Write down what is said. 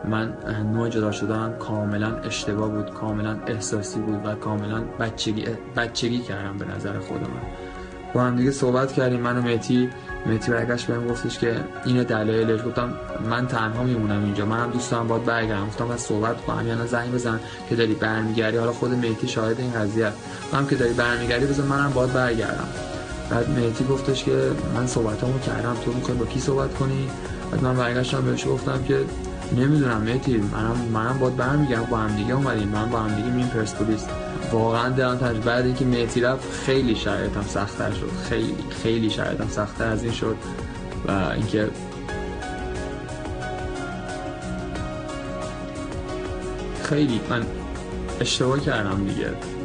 من نوع جدا شدنم کاملا اشتباه بود، کاملا احساسی بود و کاملا بچگی کردم به نظر خود من. با هم دیگه صحبت کردیم، من و مهدی برگشت بهم گفتش که اینه دلایلش. گفتم من تنها میمونم اینجا، منم دوست دارم باهات برگردم. گفتم بس صحبت کنم یا نه زنگ بزن که داری برمیگردی، حالا خود مهدی شاهد این قضیه، گفتم که داری برمیگردی بزن منم باهات برگردم. بعد مهدی گفتش که من صحبتامو کردم، تو میخوای با کی صحبت کنی؟ بعد من برگشتم بهش گفتم که نمیدونم مهدی، منم باهات برمیگردم، با هم دیگه اومدیم، من با هم دیگه میریم پرسپولیس. واقعا دلم تنگ. بعد اینکه مهدی رفت خیلی شرایطم سخت‌تر شد، خیلی شرایطم سخت‌تر از این شد و اینکه خیلی من اشتباه کردم دیگه.